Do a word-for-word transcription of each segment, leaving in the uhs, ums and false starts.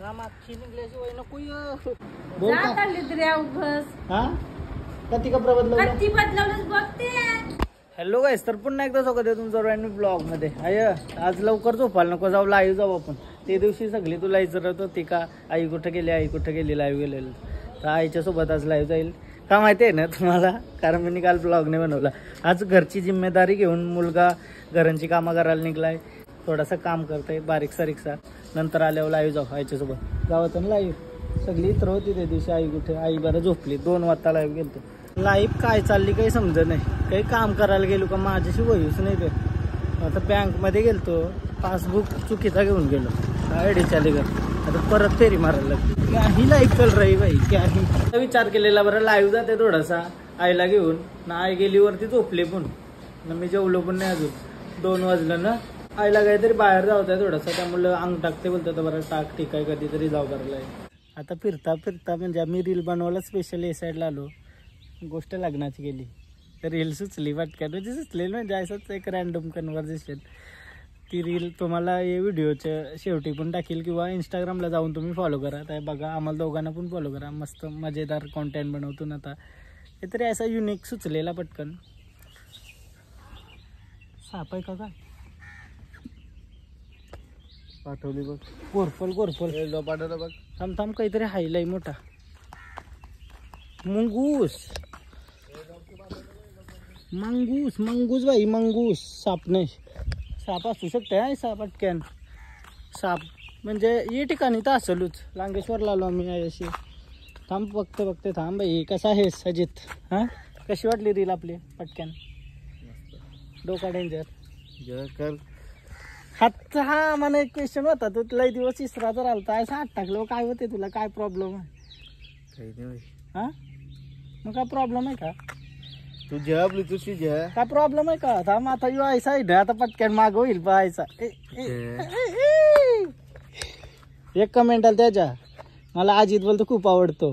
काम अख्खी निघल्याशिवाय नको य. जात आली तरी अवघस. हा कधी कपडा बदलवला? कधी बदलवलंच बघते. हॅलो गाईस, तर पुन्हा एकदा स्वागत आहे तुमचं रॅन्डम ब्लॉग मध्ये. आय आज लवकर झोपायला नको, जाऊ लाईव्ह जाऊ आपण. ते दिवशी सगळी तुला विचारत होती का आई कुठं गेली, आई कुठं गेली, लाईव्ह गेलेलं. तर आईच्या सोबत आज लाईव्ह जाईल का माहिती आहे ना तुम्हाला, कारण मी काल ब्लॉग नाही बनवला. आज घरची जिम्मेदारी घेऊन मुलगा घरांची कामं करायला निघलाय, थोडासा काम करतोय बारीक सारीकसा. नंतर आल्यावर लाईव्ह जाऊ आईच्या सोबत. गावात लाईव्ह सगळी इतर होती त्या दिवशी. आई कुठे, आई बरं झोपली. दोन वाजता लाईव्ह गेलतो. लाईव्ह काय चालली काही समजत नाही. काही काम करायला गेलो का माझ्याशी वयूच नाही ते. आता बँकमध्ये गेलतो, पासबुक चुकीचा घेऊन गेलो आयडीच्या लिगर. आता परत फेरी मारायला लागली. काही लाईव्ह चल रही बाई, काही विचार केलेला बरं लाईव्ह जाते थोडासा आईला घेऊन ना. आई गेलीवरती झोपली पण ना, मी जेवलो पण नाही अजून. दोन वाजलं ना, आईला काहीतरी बाहेर जावत आहे थोडासा, त्यामुळं अंग टाकते बोलतो. तर बरं टाक, ठीक आहे, कधीतरी जाऊ करायला. आता फिरता फिरता म्हणजे आम्ही रील बनवायला स्पेशल ए साईडला आलो. गोष्ट लग्नाची गेली तर रील सुचली वाटक्यात, म्हणजे सुचलेली म्हणजे असंच एक रॅन्डम कन्व्हर्सेशन. ती रील तुम्हाला या व्हिडिओच्या शेवटी पण टाकील, किंवा इंस्टाग्रामला जाऊन तुम्ही फॉलो करा. तर बघा, आम्हाला दोघांना पण फॉलो करा. मस्त मजेदार कॉन्टेंट बनवतो ना. आता काहीतरी असा युनिक सुचलेला पटकन. साप आहे का काय पाठवली बघ, कोरफल कोरफल पाठवलं बघ. थांब थांब, काहीतरी हायलाय मोठा. मंगूस मंगूस मंगूस बाई, मंगूस. साप नाही, साप असू शकते. आहे साप पटक्यान. साप म्हणजे या ठिकाणी तर असेलच. लांगेश्वरला आलो आम्ही अशी. थांब बघते बघते थांब बाई. कसा आहेस अजित? हां, कशी वाटली रील आपली पटक्यान? डोका डेंजर कर हात. हा मला एक क्वेश्चन होता, तो लय दिवस इसरा जर आलता असं हात टाकलं काय होते तुला? काय प्रॉब्लेम आहे? काही नाही. हा मग काय प्रॉब्लेम आहे का तुझ्या? तुझी काय प्रॉब्लेम आहे का? थांब आता यू ऐसा आहे ना, आता पटक्यान माग होईल पाहायचा. एक कमेंट आला त्याच्या, मला अजित बोलतो खूप आवडतो.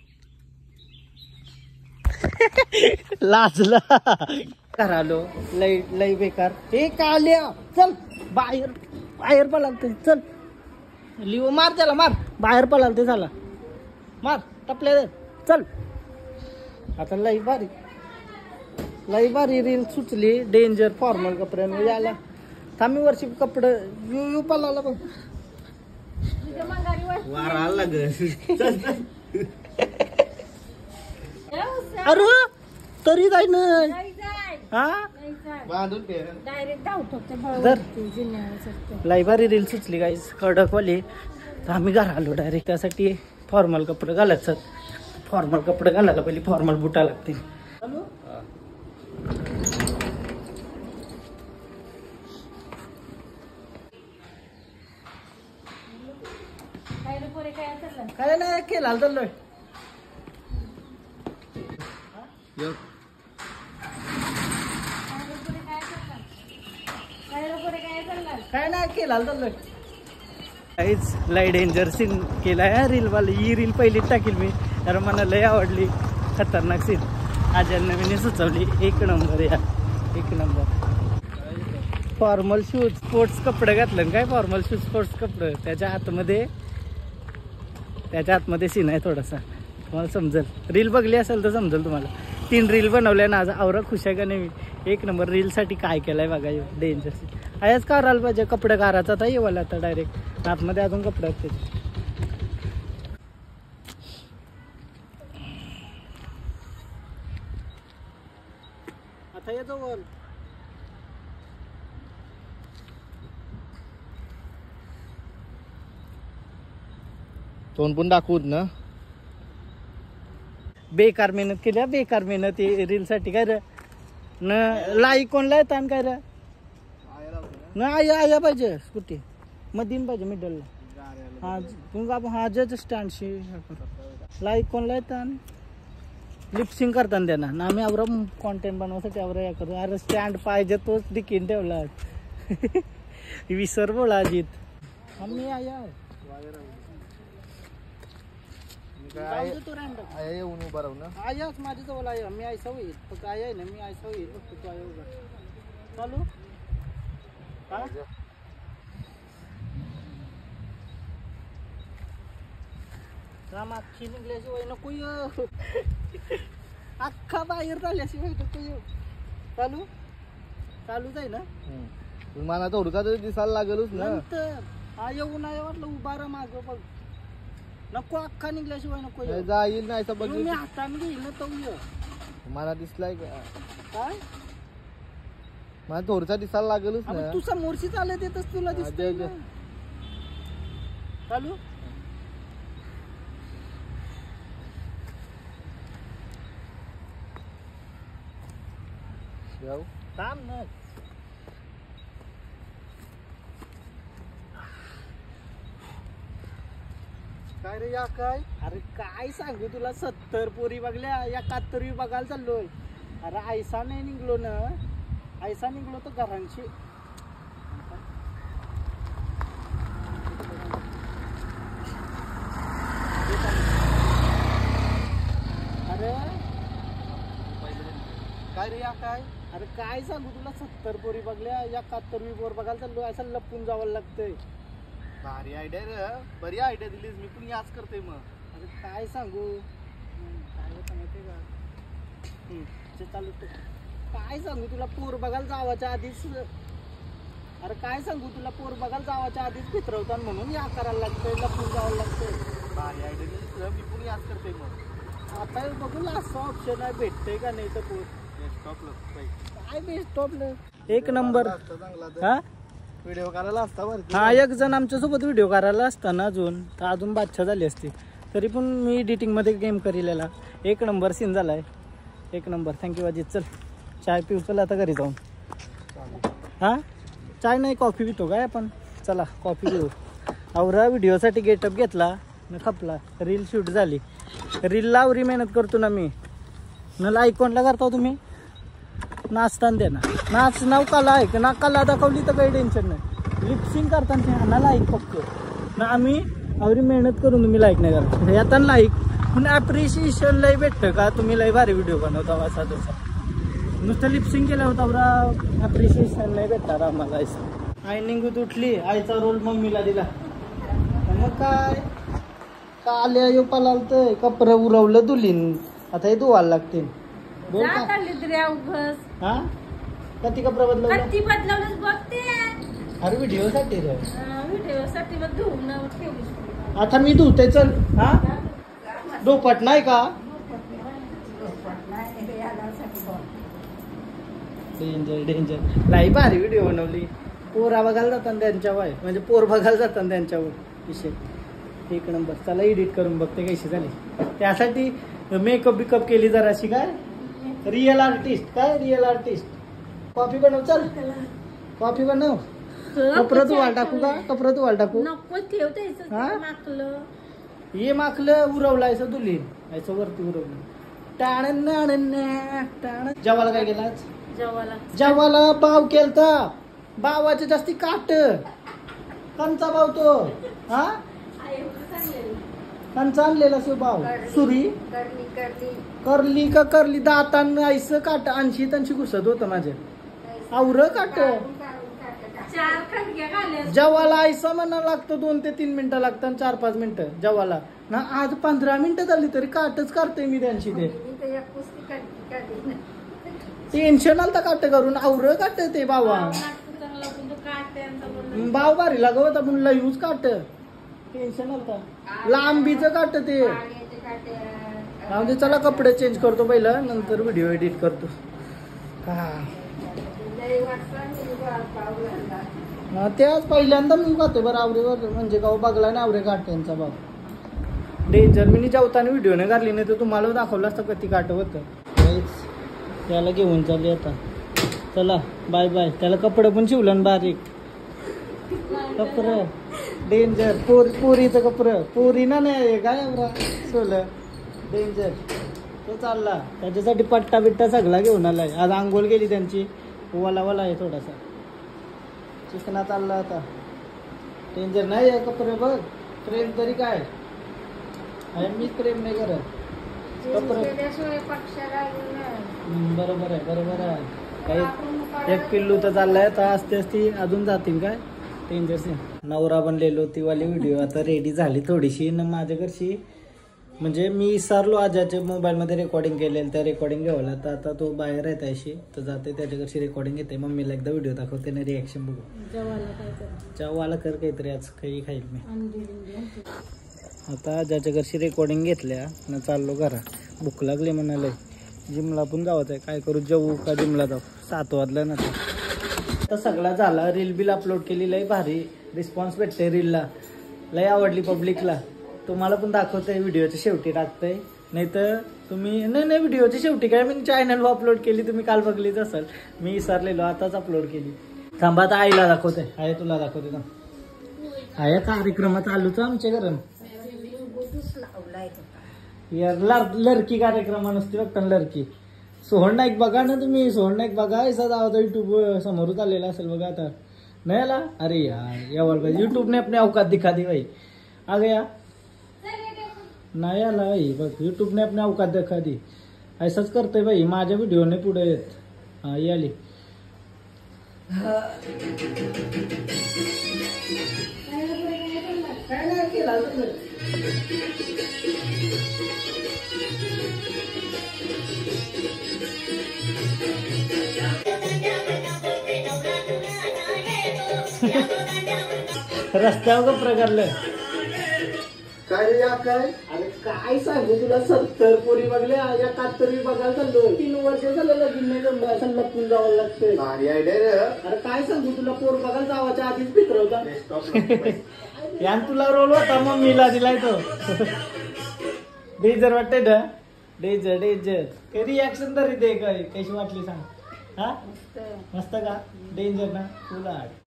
लाजला. आलो लई लई बेकार. हे काल्या चल बाहेर, बाहेर पळालते. चल लिओ मार त्याला, मार. बाहेर पळालते झाला, मार टपल्या. चल आता लई भारी लई भारी रील सुचली. डेंजर फॉर्मल कपड्यांमध्ये यायला. थांबी वर्षी कपडे यू यू पळाला बघ. अरे तरी जाय ना. हा लाईव्ह रील सुचली गाईस कडकवाली. तर आम्ही घरा आलो डायरेक्ट. त्यासाठी फॉर्मल कपडे घालायचं. फॉर्मल कपडे घालायला पहिले फॉर्मल बुटा लागते. काय नाही केला चाललोय. काय नाही केला चाललोय. काहीच लय डेंजर सीन केलाय रील वाली. ही रील पहिलीच टाकील मी, कारण मला लय आवडली. खतरनाक सीन आजल नवीन सुचवली. एक नंबर या, एक नंबर. फॉर्मल शूज स्पोर्ट्स कपडे घातलं काय? फॉर्मल शूज स्पोर्ट्स कपडे. त्याच्या आतमध्ये त्याच्या आतमध्ये सीन आहे थोडासा, तुम्हाला समजेल. रील बघली असेल तर समजेल तुम्हाला. तीन रील बनवल्या ना आज. आवरा खुश आहे का नाही? एक नंबर. रीलसाठी काय केलंय बघा. डेंजर सीन आयाच करायला पाहिजे. कपडे काराचा आता येवाला आता डायरेक्ट आतमध्ये अजून कपडे आहेत त्याचे. आता येतो बोल. तोंड पण दाखवत ना. बेकार मेहनत केली, बेकार मेहनत रील साठी. काय रे न लाई कोणला येत काय रे? न आया आया पाहिजे स्कूटी मधीन पाहिजे मिडलला. हा तू हा जच स्टँडशी लाईक कोणला येतात लिपसिंग करताना त्यांना ना. आम्ही आवरा कॉन्टेंट बनवण्यासाठी आवरा या करू. अरे स्टँड पाहिजे तोच डिकीन ठेवला. विसर बोला अजित. आम्ही आया येऊन उभा राहू ना. आयाच माझ्या जवळ आहे. मी आयसा होईल फक्त. आय आहे ना, मी आयसा होईल फक्त. तू आय उभा चालू. काम अख्खी निघल्याशिवाय नको येऊ. अख्खा बाहेर झाल्याशिवाय नको येऊ. चालू चालूच आहे ना. पण मला तर हुडका तरी दिसायला लागेलच ना. नंतर हा येऊ नाही वाटलं उभा राहा माग बघ. नको अख्खा निघल्याशिवाय नको येऊ. जाईल नाही येऊ मी हाताने घेईल ना तो ये. मला दिसलाय का काय मला थोडसा दिसायला लागेलच अबे, ना. तू समोरची चालत येतच तुला दिसतंय दे, दे. ना. चालू जाऊ. थांब ना. काय रे या काय अरे काय सांगू तुला सत्तर पोरी बघल्या एकाहत्तर बघायला चाललोय. अरे ऐसा नाही निघलो ना. ऐसा निघलो तर घरांशी अरे काय रे या काय अरे काय सांगू तुला सत्तर पोरी बघल्या एकाहत्तर पोर बघायला चाललोय. असं लपून जावं लागतंय. भारी आयडिया रे. बरी आयडिया दिलीस. मी पण याच करते मग. अरे काय सांगू हम्म, काय होतं माहितीये का. हम्म, ते चालू ठेव. काय सांगू तुला पोर बघायला जावाच्या आधीच. अरे काय सांगू तुला पोर बघायला जावाच्या आधीच फिरवतात म्हणून या करायला लागतंय लपून जावं लागतंय. भारी आयडिया दिलीस रे. मी पण याच करते मग. आता बघू असं ऑप्शन आहे भेटतंय का नाही तर पोर. काय बेस्ट ऑप्शन एक नंबर. हा व्हिडिओ करायला असता बरं. हा एक जण आमच्यासोबत व्हिडिओ करायला असताना अजून तर अजून बादशाह झाली असती. तरी पण मी एडिटिंगमध्ये गेम करीलेला. एक नंबर सीन झालाय. एक नंबर. थँक्यू अजित. चल चाय पिऊ. चल आता घरी जाऊन. हा चाय नाही कॉफी पितो काय आपण. चला कॉफी पिऊ. आवरा व्हिडिओसाठी गेटअप घेतला न खपला. रील शूट झाली. रीलला आवरी मेहनत करतो ना मी. न लाईक कोणला करता तुम्ही. नाचताना दे ना. नाच नाव कला आहे की ना कला दाखवली तर काही टेन्शन नाही. लिपसिंग करताना ना लाईक फक्त ना आम्ही आवरी मेहनत करून तुम्ही लाईक नाही करता. येतात लाईक पण ॲप्रिशिएशन लई भेटतं का तुम्ही लई भारी व्हिडिओ बनवता असा तसा. नुसतं लिपसिंग केलं होतं बरा ॲप्रिशिएशन नाही भेटणार आम्हाला. असं आई निघूत उठली. आईचा रोल मम्मीला दिला. मग काय काल्या यो पलालतंय कपडे उरवलं दुलीन. आता हे धुवायला लागतील. बोल का हा कधी कपडा बदलवला. कधी बदलवलंच बघते. अरे व्हिडिओ साठी रे. व्हिडिओ साठी मग धुवून ठेवली. आता मी धुते चल. हा डोपट नाही का. Danger danger. लाई भारी व्हिडिओ बनवली. पोरा बघायला जातात त्यांच्यावर म्हणजे पोर बघायला जातात त्यांच्यावर विषय एक नंबर. चला एडिट करून बघते कशी झाली. त्यासाठी मेकअप बिकअप केली जराशी. काय रिअल आर्टिस्ट. काय रिअल आर्टिस्ट. कॉफी बनव चल. कॉफी बनव. कपडं तू वाल टाकू का. कपडं तू वाल टाकू नको ठेवतायचं हा? माकलं ये माकलं उरवलायचं तुली याचं वरती उरवलं. टाण टाण. जेवायला काय केलं आज. जेवायला जेवायला बाव केलता. बावाचे जास्ती काट. कंचा बाव तो. हा कंचा आणलेला शिव बाव. सुरी करली का करली दातान आईस काट ऐंशी तनशी घुसत होतं माझे. आवर काट. चार खडक्या घाल्या. जेवायला आयसा म्हणा लागतं. दोन ते तीन मिनिटं लागतात. चार पाच मिनिटं जेवायला ना. आज पंधरा मिनिटं झाली तरी काटच काढते मी त्यांची. ते टेन्शन आलं काट करून. आवर काट ते बाबा. बाव भारी लागत आपण लयूच काट. टेन्शन आलता. लांबीच काट ते. चला कपडे चेंज करतो पहिला नंतर व्हिडिओ एडिट करतो. त्याच पहिल्यांदा मी खाते बरं आवरेवर म्हणजे गाव बघला ना आवरे काट त्यांचा बाब. डेंजर. मी जेवताना व्हिडिओ नाही काढली नाही तर तुम्हाला दाखवलं असतं कधी काट होतं. त्याला घेऊन चालले आता. चला बाय बाय. त्याला कपडे पण शिवलं बारीक कपडं. डेंजर. पोर पोरीचं कपडं. पोरी ना नाही काय सोलं. डेंजर. तो चालला त्याच्यासाठी पट्टा बिट्टा सगळा घेऊन आलाय. आज आंघोळ गेली त्यांची. वाला वाला आहे थोडासा. चिकना चालला आता. डेंजर नाही आहे कपडे बघ. प्रेम तरी काय मी प्रेम नाही करत. कपडे बरोबर आहे बरोबर आहे. काही एक पिल्लू तर चाललाय तर असते असती अजून जातील काय. Danger scene. नवरा बनलेलो ती वाली व्हिडिओ आता रेडी झाली थोडीशी न माझ्या घरची म्हणजे मी विसरलो आजाच्या मोबाईलमध्ये रेकॉर्डिंग केलेलं, त्या रेकॉर्डिंग घ्यावला. तर आता तो बाहेर आहे त्याशी, तर जाते त्याच्याकडची रेकॉर्डिंग येते. मम्मीला एकदा व्हिडिओ दाखवते ना, रिॲक्शन बघू. जेवायला काय कर चावाला कर काहीतरी, आज काही खाईल मी. अंडी बिंडी आता ज्याच्या घरची रेकॉर्डिंग घेतल्या ना चाललो घरा. भूक लागली म्हणाले, जिमला पण जावत आहे. काय करू, जाऊ का जिमला जाऊ? सात वाजलं ना. आता सगळा झाला. रील बिल अपलोड केली, लय भारी रिस्पॉन्स भेटते रीलला, लय आवडली पब्लिकला. तुम्हाला पण दाखवतंय, व्हिडिओच्या शेवटी टाकतंय. नाही तर तुम्ही नाही नाही व्हिडिओच्या शेवटी काय, मी चॅनलवर अपलोड केली, तुम्ही काल बघलीच असाल. मी विसरलेलो, आताच अपलोड केली. थांबा आता आईला दाखवते. आहे तुला दाखवते ना. आहे कार्यक्रमात आलोच आमच्या घरून. यार लर- लडकी कार्यक्रम नसते बघता, लडकी. सोहन नाईक बघा ना तुम्ही, सोहन नाईक बघा. ऐसा दावा युट्यूब समोरच आलेला असेल बघा. आता नाही आला? अरे यार यावर पाहिजे. युट्यूब ने अपने अवकात दिखा दी भाई. आ गया नाही आला भाई बघ, युट्यूब ने अपने अवकात दिखा दी. ऐसाच करतोय भाई, माझ्या व्हिडिओने पुढे येत. हा ये आली. काय नाही केला रस्त्यावर का प्रकारलं काय रे या काय? अरे काय सांगू तुला, सत्तर पोरी बघल्या या कातरी बघायला चाललो. तीन वर्ष झालं लगीन नाही जमलं, असं लपून जावं लागतंय. भारी आयडिया रे. अरे काय सांगू तुला, पोर बघायला जावाच्या आधीच पित्र होता. यान तुला रोल होता, मग मीला दिलाय तो. डेंजर वाटतंय ना, डेंजर डेंजर. काही रिॲक्शन तरी दे, काय कशी वाटली सांग. हा मस्त का, डेंजर ना तुला.